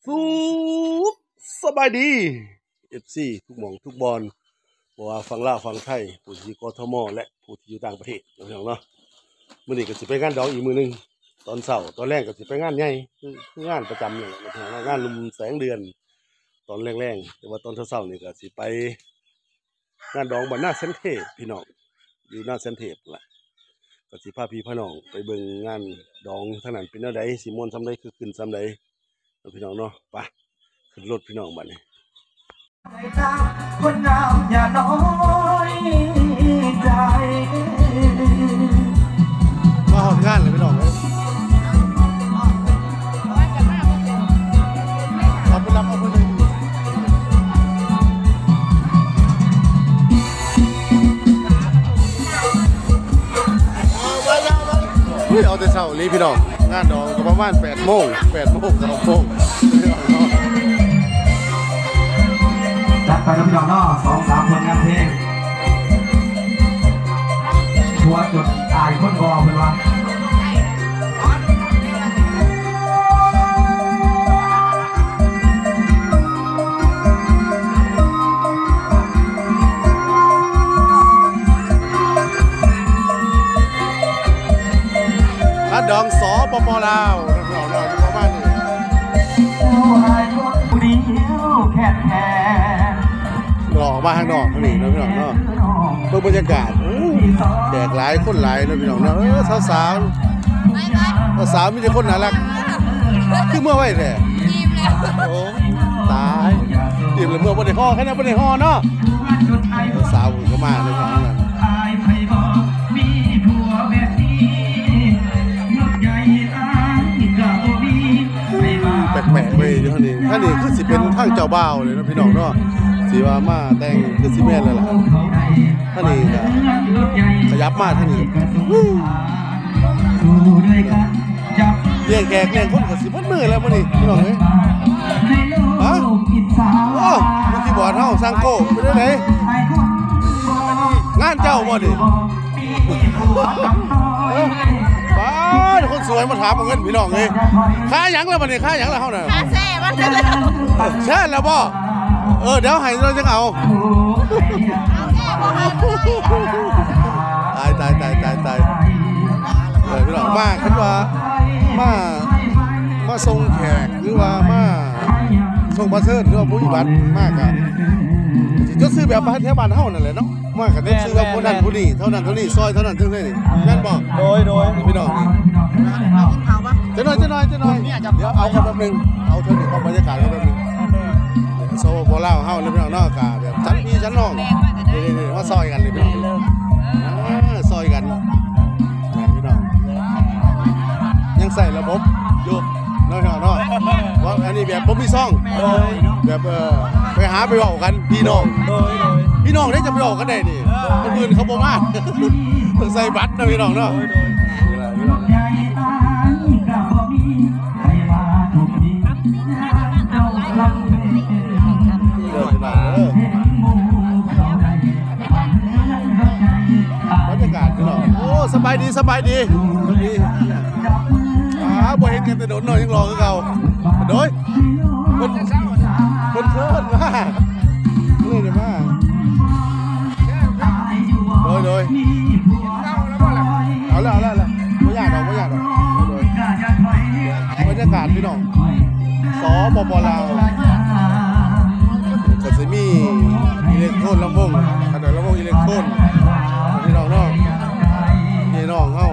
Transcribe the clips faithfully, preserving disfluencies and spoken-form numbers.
สุขสบายดีเอฟซีทุกหม่องทุกบอลบอกว่าฟังลาวฟังไทยผู้ที่กทมและผู้ที่อยู่ต่างประเทศน้องๆเนาะมื้อนี้ก็สิไปงานดองอีกมื้อนึงตอนเช้าตอนแรกก็สิไปงานใหญ่คือคืองานประจำนี่แหละงานลุมแสงเดือนตอนแรงๆแต่ว่าตอนเช้าๆนี่ก็สิไปงานดองบ้านนาเซนเทพพี่น้องอยู่หน้าเซนเทพล่ะก็สิพาพี่พาน้องไปเบิ่งงานดองทางนั้นเป็นแนวใดสิม่วนซำใดคือขึ้นซำใดพี่น้องเนาะไปขึ้นรถพี่น้องบัดนี้คนงามอย่าน้อยใจมาหอดงานเลยพี่น้องเลยรับไปรับเอาไปเลยเอาแต่เช้านี้พี่น้องงานดองก็ประมาณแปดโมงแปดโมงเก้าโมงจัดไปน้ำยองนอสองสามผลงานเพลงทัวร์จุดตายคนบอเป็นว่างานดองสปปลาวน้องๆเราประมาณนี้หล่อมาข้างนอกนี่นะพี่น้องเนาะเพื่อบรรยากาศแดกหลายคนหลายนะพี่น้องเนาะเออสาวสาวสาวมีแต่คนน่ารักคือเมื่อไหร่แท้โอ้ตายอิ่มเลยเมื่อวันได้ห่อแค่นั้นวันได้ห่อเนาะสาวก็มาเลยพี่น้องนั่นแปลกๆไปท่านี้ท่านี้คือสิเป็นทางเจ้าบ่าวเลยนะพี่น้องเนาะสีว่ามาแต่งคือสิแม่นเลยล่ะท่านี้ก็ขยับมาท่านี้เลี้ยงแขกเลี้ยงคนก็สิพัดมือแล้วมื้อนี้พี่น้องเอ้ยฮะโอ้ลูกที่บ่อเฮาสังโกเป็นจังได๋งานเจ้าบ่นี่บ้าคนสวยมาถามเงินพี่น้องเลยค่าหยังแล้วบัดนี้ค่าหยังแล้วเฮาน่ะค่าแซ่มาแล้วแช่แล้วบ่เออเดี๋ยวให้เราจังเอาตายตายตายตายตายเออพี่น้องมาคิดว่ามามาส่งแขกหรือว่ามาส่งบัตรเชิญหรือว่าผู้บัตรมากอ่ะจะซื้อแบบบ้านแถวบ้านเฮานั่นแหละเนาะมากกับซื้อแบบคนนั้นผู้นี้เท่านั้นเท่านี้ซอยเท่านั้นเท่านี้แม่นบ่โดยโดยพี่น้องจะน้อยจะน้อยจะน้อยเดี๋ยวเอากันแป๊บนึงเอาเท่านี้เข้าบรรยากาศกันแป๊บนึงโซโบราณเฮาเลยพี่น้องเนาะกะแบบชั้นพี่ชั้นน้องนี่ๆมาซอยกันเลยพี่น้องซอยกันพี่น้องยังใส่ระบบอยู่น้อยๆเนาะว่าอันนี้แบบบ่มีซ่องแบบเออไปหาไปเว้ากันพี่น้องพี่น้องได้จะไปเว้ากันได้นี่คนอื่นเขาบ่มาต้องใส่บัตรนะพี่น้องเนาะบรรยากาศพี่น้องโอ้สบายดีสบายดีดีอ่าบ่เห็นกันแต่โดนหน่อยยังรอคือเก่าโดยคนคนเชิญมาเลยเดี๋ยวมาโดยโดยเอาแล้วเอาแล้วไม่ยากหรอกไม่ยากหรอกโดยบรรยากาศพี่น้องสปปลาวก็จะมีอิเล็กโทรนลำวงขนาดลำวงอิเล็กโทรนพี่น้องเนาะพี่น้องเฮา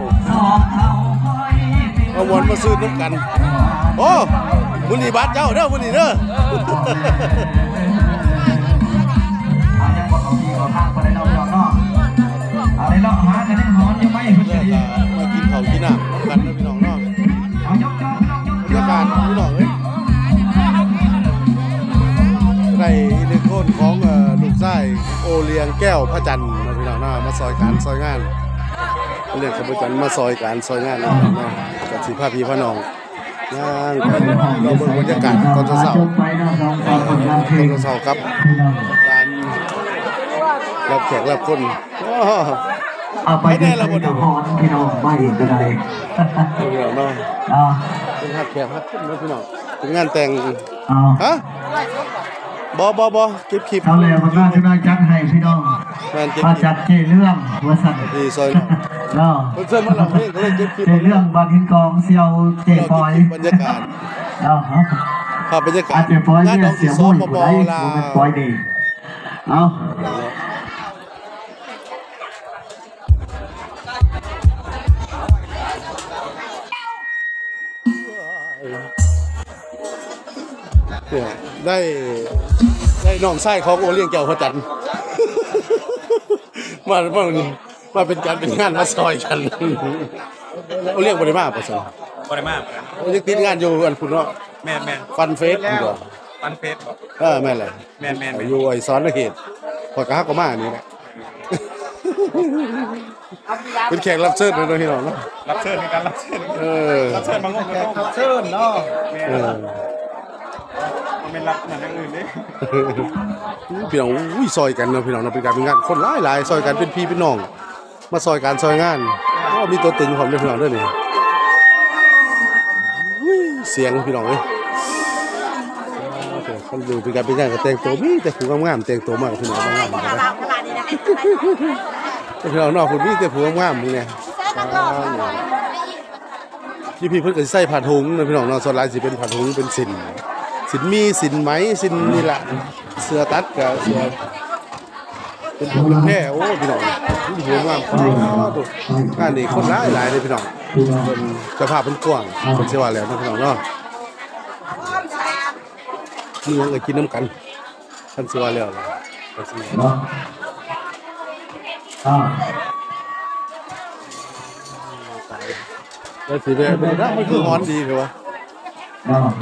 เอาวนมาซื้อน้ำกันโอ้บุญนี่บาทเจ้าเด้อบุญนี่เด้อมากินข้าวกินน้ำน้ำกันนะพี่น้องเนาะบรรยากาศพี่น้องเอ้ยในอิเล็กโทรนของลูกชายโอเลียงแก้วพระจันทร์นะพี่น้องเนาะมาซอยการซอยงานเรียกขบวนการมาซอยการซอยงานนะพี่น้องกับสิพาพี่พ่อน้องย่างเราเบิ่งบรรยากาศตอนเช้าตอนเช้าครับการรับแขกรับคนเอาไปได้ละหมดพี่น้องไม่ก็ได้พี่น้องเนาะเป็นหักแขกหักคนพี่น้องเป็นงานแต่งเอาฮะบอบอบอเก็บคลิปเขาเลยมันน่าจะได้จัดให้พี่น้องแมนเก็บมาคลิจัปดเจเรื่องว่าสั่นดีซอยหน่อยเนาะเพื่อนๆมาลองเพลงเขาเลยเก็บคลิปเจเรื่องบางหินกองเซียวเจปอยบรรยากาศเนาะภาพบรรยากาอาศเจปอยงานเนี่ดยองเสีสียซ้อมุ่มยปผู้อใดลาผู้เป็นปอยดีเอาเนี่ยได้ได้น้องไส้ของโอเลี้ยงแก้วพระจันทร์ มามามาเป็นการเป็นงานมาซอยกัน โอเลี้ยงบริมาประสงบ่ได้มากโอเลี้ยงติดงานอยู่อันคุณเนาะแม่นแม่นฟันเฟสคุณก่อนปันเฟสบ่เออแม่นแหละแม่นแม่นแม่นอยู่ไอ้ซ้อนเขตพอกะฮักก็มานี่แหละ เป็นแขกรับเชิญเลยเนาะพี่น้องเนาะรับเชิญในการรับเชิญเออรับเชิญบางคนก็ต้องรับเชิญเนาะแม่เออมันเป็นรับหนังอย่างอื่นนี่พี่น้องอุ้ยซอยกันเนาะพี่น้องเนาะเป็นการเป็นงานคนหลายหลายซอยกันเป็นพี่เป็นน้องมาซอยกันซอยงานก็มีตัวตึงของเด้อพี่น้องเด้อนี่อุ้ยเสียงพี่น้องเอ้ยคนดูเป็นการเป็นงานก็แต่งตัวมีแต่ผู้งามๆแต่งตัวมากพี่น้องงามๆนะพี่น้องเนาะคุณมีแต่ผู้งามๆนี่แหละพี่พี่เพิ่นก็สิใส่ผ้าถุงเนาะพี่น้องเนาะส่วนหลายสิเป็นผ้าถุงเป็นสินสินมีสินไหมสินนี่ล่ะเสื้อตัดกับเสื้อเป็นผู้เป็นแพร่โอ้พี่น้องนี่หัวงามอ๋อตัวงานนี้คนหลายหลายเลยพี่น้องพี่น้องเป็นเจ้าภาพเป็นกว้างคนเสียว่าแล้วเนาะพี่น้องเนาะมีหยังก็กินน้ำกันท่านเสียว่าแล้วล่ะก็สิเนาะอ่าแล้วสิไปบ่ได้มันคือฮ้อนดีเลยวะเนาะ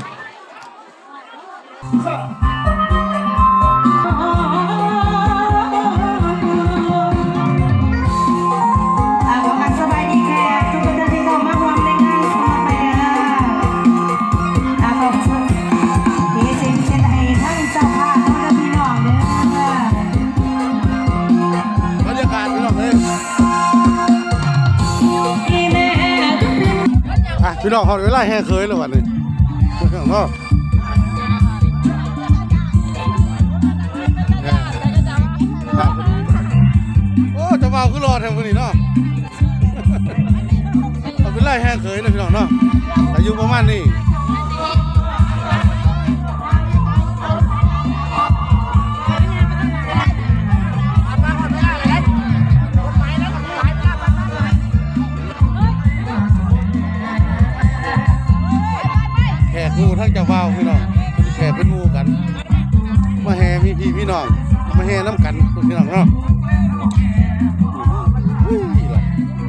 อ่าขอกราบสบายดีแขกทุกท่านที่เข้ามาร่วมในงานสมาไปเด้ออ่าขอบคุณที่สิ่งเช่นให้ทั้งเจ้าภาพและพี่น้องเด้อบรรยากาศพี่น้องเอ้ยอีแม่ทุกท่านอ่ะพี่น้องฮอดเวลาแห่เคยแล้ววันนี้พี่น้องเนาะโอ้เจะเมาคือรอแถวนี้เนาะ เอาเป็นไรแห้งเคยนะพี่น้องเนาะอายุประมาณนี้แขกงูทั้งเจ้าบ่าวพี่น้องเป็นแขกเป็นงูกัน มาแห่พี่พี่พี่น้องมาแห่น้ำกันพี่น้องเนาะอุ้ยล่ะ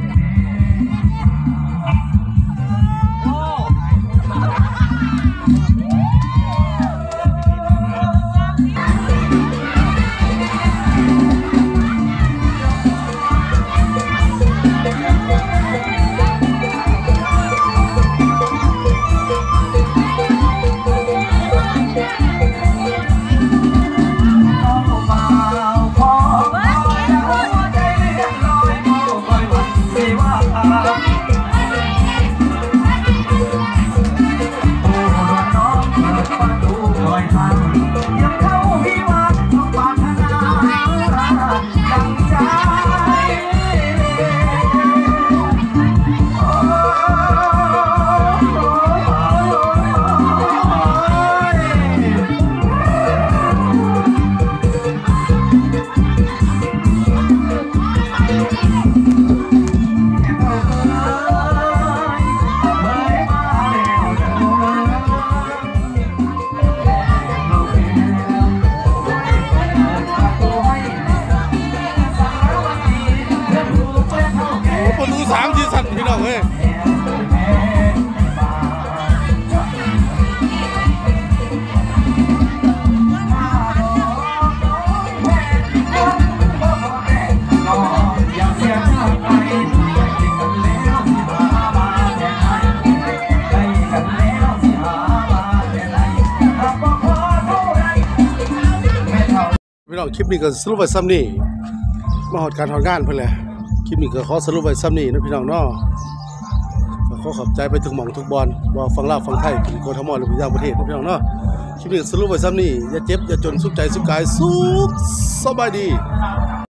คนดูสามทีสั่นพี่น้องเอ้ยพี่น้องคลิปนี้ก็สรุปไว้ซ้ำนี่มาหอดการหอดงานเพิ่นแหละคลิปนี้ก็ขอสรุปไว้ซ้ำนี่นะพี่น้องเนาะขอขอบใจไปถึงหม่องทุกบอลว่าฟังลาวฟังไทยถึงโกทมหรือต่างประเทศนะพี่น้องเนาะคลิปนี้สรุปไว้ซ้ำนี่อย่าเจ็บอย่าจนสุขใจสุขกายสุขสบายดี